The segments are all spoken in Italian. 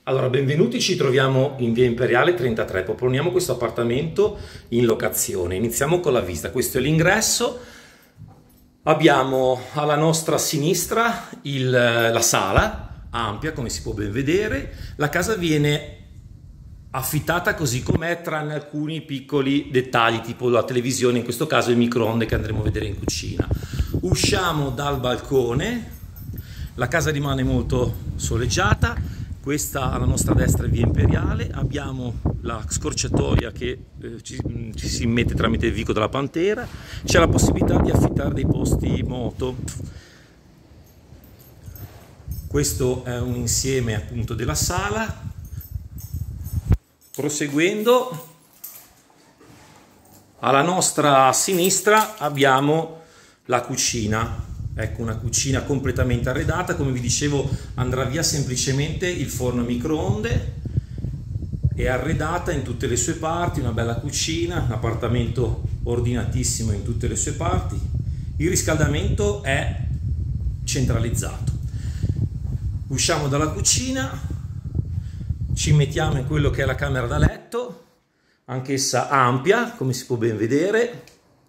Allora, benvenuti, ci troviamo in via Imperiale 33, proponiamo questo appartamento in locazione. Iniziamo con la visita, questo è l'ingresso, abbiamo alla nostra sinistra la sala, ampia come si può ben vedere, la casa viene affittata così com'è tranne alcuni piccoli dettagli tipo la televisione, in questo caso il microonde che andremo a vedere in cucina. Usciamo dal balcone, la casa rimane molto soleggiata. Questa alla nostra destra è via Imperiale, abbiamo la scorciatoia che ci si mette tramite il vico della Pantera, c'è la possibilità di affittare dei posti moto. Questo è un insieme appunto della sala. Proseguendo, alla nostra sinistra abbiamo la cucina. Ecco, una cucina completamente arredata, come vi dicevo andrà via semplicemente il forno a microonde, è arredata in tutte le sue parti, una bella cucina, un appartamento ordinatissimo in tutte le sue parti, il riscaldamento è centralizzato. Usciamo dalla cucina, ci mettiamo in quello che è la camera da letto, anch'essa ampia, come si può ben vedere.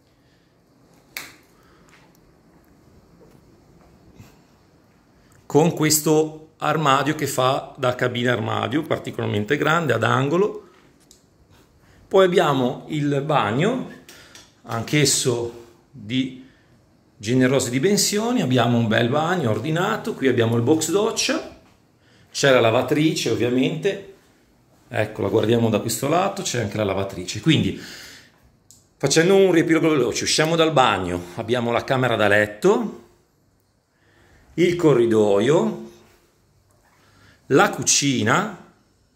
Con questo armadio che fa da cabina armadio particolarmente grande ad angolo. Poi abbiamo il bagno, anch'esso di generose dimensioni, abbiamo un bel bagno ordinato, qui abbiamo il box doccia, c'è la lavatrice ovviamente, ecco la guardiamo da questo lato, c'è anche la lavatrice. Quindi facendo un riepilogo veloce, usciamo dal bagno, abbiamo la camera da letto, il corridoio, la cucina,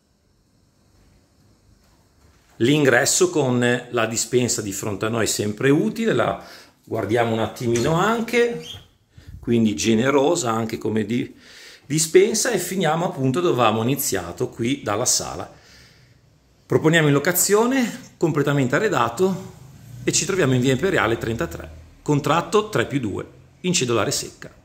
l'ingresso con la dispensa di fronte a noi sempre utile, la guardiamo un attimino anche, quindi generosa anche come dispensa, e finiamo appunto dove avevamo iniziato, qui dalla sala. Proponiamo in locazione, completamente arredato, e ci troviamo in via Imperiale 33, contratto 3+2, in cedolare secca.